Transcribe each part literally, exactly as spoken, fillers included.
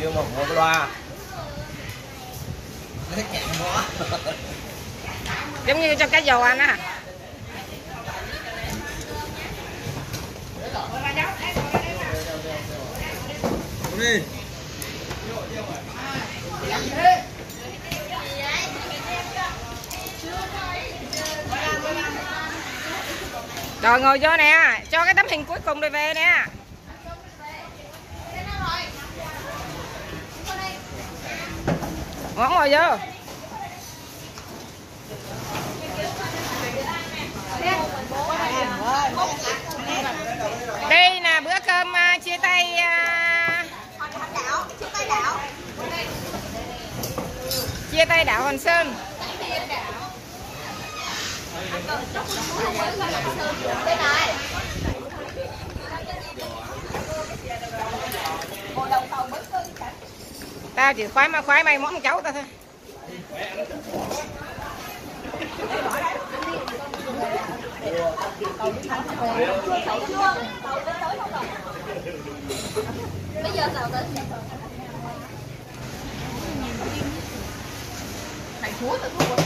kêu mà một loa. Giống như trong cái dầu anh á. Đi. Rồi ngồi vô nè, cho cái tấm hình cuối cùng rồi về nè. Ngồi ngồi vô. Đây là bữa cơm uh, chia tay uh, chia tay đảo Hòn Sơn. Tao chỉ khoái mà khoái mày món cháu tao thôi. Bây giờ tàu tới thầy chúa tự thua.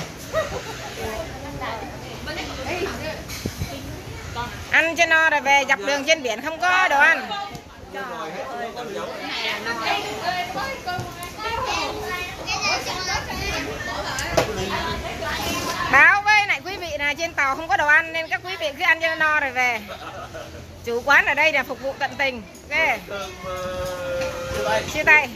Ăn cho no rồi về, dọc đường trên biển không có đồ ăn. Báo với lại quý vị là trên tàu không có đồ ăn nên các quý vị cứ ăn cho no rồi về. Chủ quán ở đây là phục vụ tận tình. Ok. Chia tay.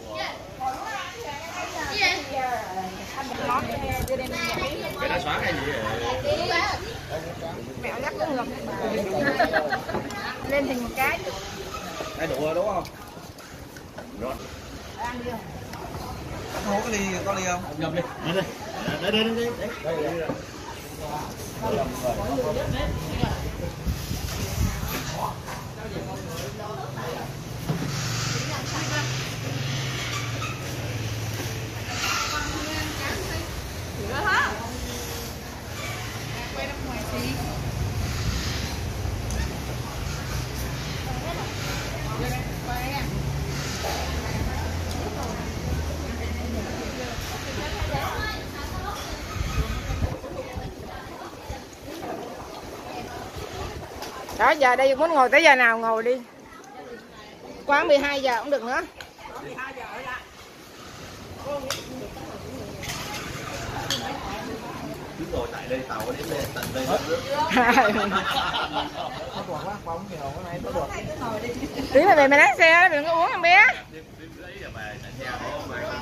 Cái đã xóa hay gì vậy? Mẹo lắc cũng ngược. Lên thành một cái. Cái đủ rồi đúng không? Rồi. Không có ly, có ly không? Nhầm đi. Đây đây. Đây đây đây. Đây. Đó, giờ đây muốn ngồi tới giờ nào ngồi đi. Quá mười hai giờ cũng được nữa. Cứ ngồi tại đây tàu đến đây tận đây hết nước. Tí là về mày lái xe đừng có uống em bé.